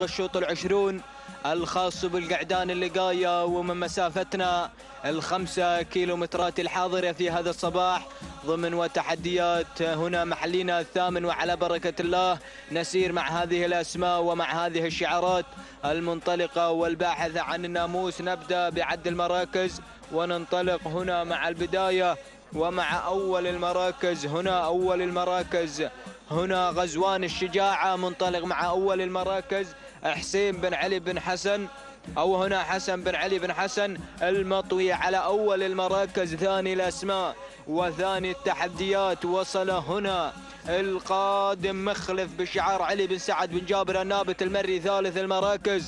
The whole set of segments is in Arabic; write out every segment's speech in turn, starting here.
الشوط العشرون الخاص بالقعدان اللقاية ومن مسافتنا ال5 كيلومترات الحاضرة في هذا الصباح ضمن وتحديات هنا محلينا الثامن، وعلى بركة الله نسير مع هذه الأسماء ومع هذه الشعارات المنطلقة والباحثة عن الناموس. نبدأ بعد المراكز وننطلق هنا مع البداية ومع أول المراكز. أول المراكز هنا غزوان الشجاعة منطلق مع أول المراكز حسين بن علي بن حسن، أو هنا حسن بن علي بن حسن المطوي على أول المراكز. ثاني الأسماء وثاني التحديات وصل هنا القادم مخلف بشعار علي بن سعد بن جابر النابت المري. ثالث المراكز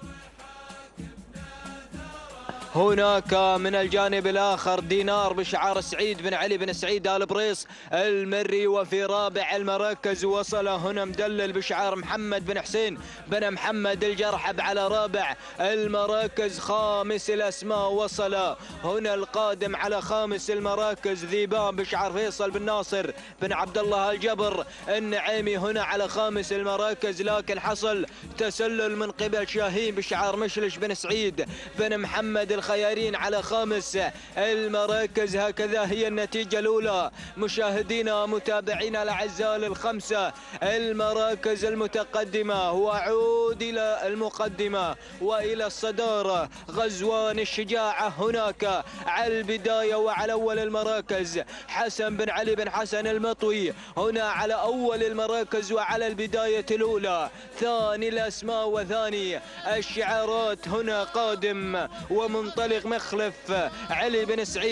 هناك من الجانب الآخر دينار بشعار سعيد بن علي بن سعيد آل بريص المري. وفي رابع المراكز وصل هنا مدلل بشعار محمد بن حسين بن محمد الجرحب على رابع المراكز. خامس الأسماء وصل هنا القادم على خامس المراكز ذيبان بشعار فيصل بن ناصر بن عبد الله الجبر النعيمي هنا على خامس المراكز، لكن حصل تسلل من قبل شاهين بشعار مشلش بن سعيد بن محمد الخيارين على خامس المراكز. هكذا هي النتيجة الأولى مشاهدينا متابعينا الأعزاء للخمسة المراكز المتقدمة. وأعود إلى المقدمة وإلى الصدارة غزوان الشجاعة هناك على البداية وعلى أول المراكز حسن بن علي بن حسن المطوي هنا على أول المراكز وعلى البداية الأولى. ثاني الأسماء وثاني الشعارات هنا قادم ومنطلق مخلف علي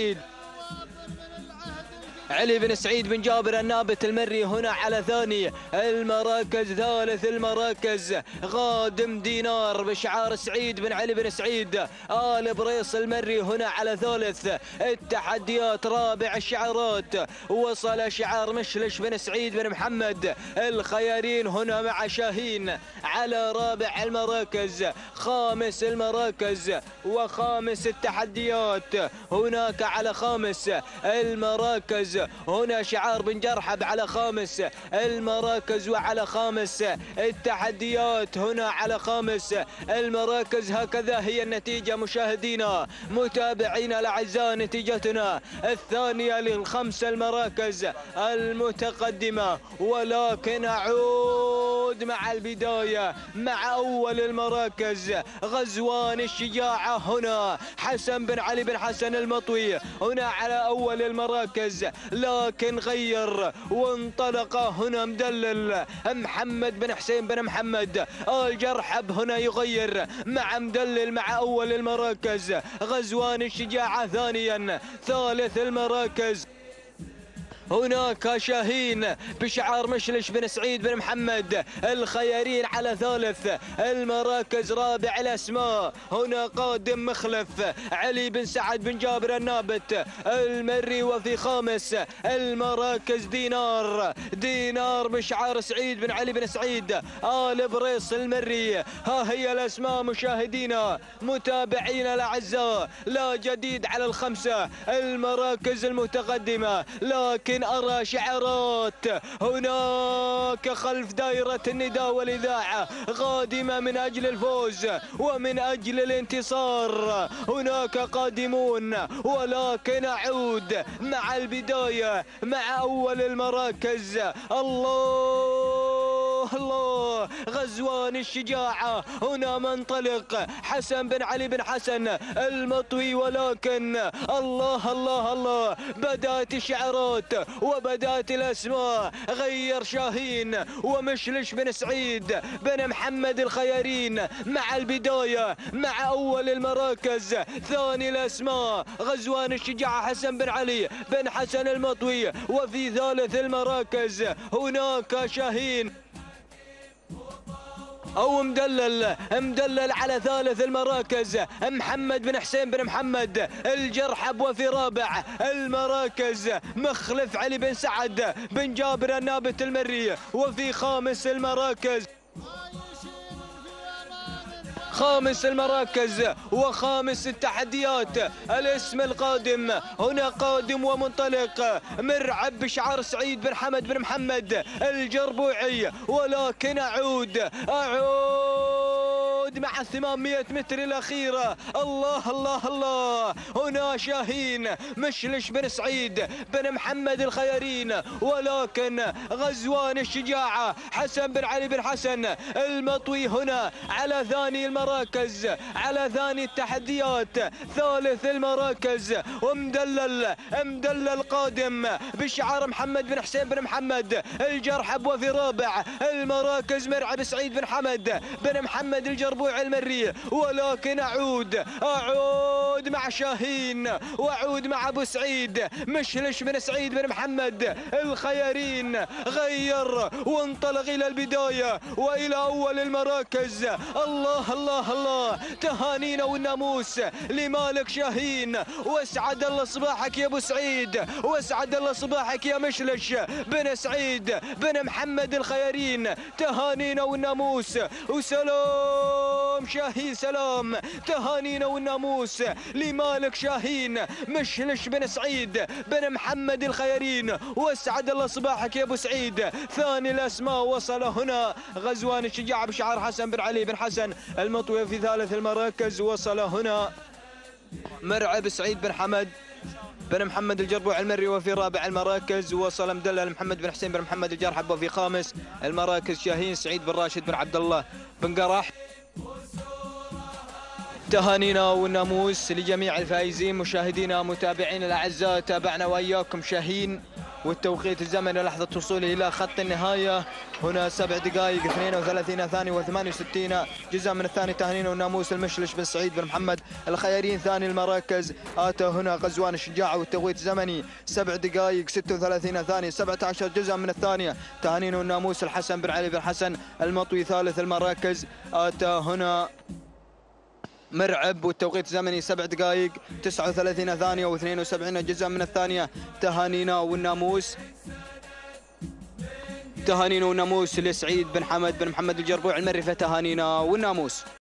بن سعيد بن جابر النابت المري هنا على ثاني المراكز. ثالث المراكز غادم دينار بشعار سعيد بن علي بن سعيد آل بريص المري هنا على ثالث التحديات. رابع الشعارات وصل شعار مشلش بن سعيد بن محمد الخيارين هنا مع شاهين على رابع المراكز. خامس المراكز وخامس التحديات هناك على خامس المراكز هنا شعار بن جرحب على خامس المراكز وعلى خامس التحديات هنا على خامس المراكز. هكذا هي النتيجة مشاهدينا متابعينا الأعزاء، نتيجتنا الثانية للخمس المراكز المتقدمة. ولكن أعود مع البداية مع أول المراكز غزوان الشجاعة هنا حسن بن علي بن حسن المطوي هنا على أول المراكز، لكن غير وانطلق هنا مدلل محمد بن حسين بن محمد الجرحب هنا يغير مع مدلل مع أول المراكز غزوان الشجاعة ثانيا. ثالث المراكز هناك شاهين بشعار مشلش بن سعيد بن محمد الخيارين على ثالث المراكز. رابع الأسماء هنا قادم مخلف علي بن سعد بن جابر النابت المري. وفي خامس المراكز دينار بشعار سعيد بن علي بن سعيد آل بريص المري. ها هي الأسماء مشاهدينا متابعينا الأعزاء، لا جديد على الخمسة المراكز المتقدمة، لكن أرى شعارات هناك خلف دائرة النداء والإذاعة قادمة من أجل الفوز ومن أجل الانتصار. هناك قادمون، ولكن أعود مع البداية مع أول المراكز. الله غزوان الشجاعة هنا منطلق حسن بن علي بن حسن المطوي، ولكن الله بدأت الشعارات وبدأت الأسماء. غير شاهين ومشلش بن سعيد بن محمد الخيارين مع البداية مع أول المراكز. ثاني الأسماء غزوان الشجاعة حسن بن علي بن حسن المطوي. وفي ثالث المراكز هناك شاهين أو مدلل على ثالث المراكز محمد بن حسين بن محمد الجرحب. وفي رابع المراكز مخلف علي بن سعد بن جابر النابت المري. وفي خامس المراكز وخامس التحديات الاسم القادم هنا قادم ومنطلق مرعب بشعار سعيد بن حمد بن محمد الجربوعي. ولكن أعود عود مع 800 متر الأخيرة. الله الله الله، هنا شاهين مشلش بن سعيد بن محمد الخيارين، ولكن غزوان الشجاعة حسن بن علي بن حسن المطوي هنا على ثاني المراكز، على ثاني التحديات، ثالث المراكز، ومدلل قادم بشعار محمد بن حسين بن محمد الجرحب. وفي رابع المراكز مرعب سعيد بن حمد بن محمد الجربوع المري. ولكن أعود مع شاهين، وأعود مع أبو سعيد مشلش بن سعيد بن محمد الخيارين، غير وانطلق إلى البداية وإلى أول المراكز. الله الله الله، تهانينا والناموس لمالك شاهين، واسعد الله صباحك يا أبو سعيد، واسعد الله صباحك يا مشلش بن سعيد بن محمد الخيارين. تهانينا والناموس، وسلام شاهين سلام، تهانينا والناموس لمالك شاهين مشلش بن سعيد بن محمد الخيارين، واسعد الله صباحك يا ابو سعيد. ثاني الاسماء وصل هنا غزوان الشجاعة بشعار حسن بن علي بن حسن المطوي. في ثالث المراكز وصل هنا مرعب سعيد بن حمد بن محمد الجربوع المري. وفي رابع المراكز وصل مدلل محمد بن حسين بن محمد الجرحب. وفي خامس المراكز شاهين سعيد بن راشد بن عبد الله بن قرح. تهانينا والناموس لجميع الفائزين مشاهدينا متابعينا الاعزاء. تابعنا واياكم شاهين، والتوقيت الزمني لحظة وصوله إلى خط النهاية هنا 7 دقائق 32 ثانية و68 جزء من الثاني. تهانينا والناموس المشلش بن سعيد بن محمد الخيارين. ثاني المراكز آتى هنا غزوان الشجاعة، والتوقيت الزمني 7 دقائق 36 ثانية 17 جزء من الثانية. تهانينا والناموس الحسن بن علي بن حسن المطوي. ثالث المراكز آتى هنا مرعب، والتوقيت الزمني 7 دقائق 39 ثانية و72 جزء من الثانية. تهانينا والناموس، تهانينا والناموس لسعيد بن حمد بن محمد الجربوع المري. فتهانينا والناموس.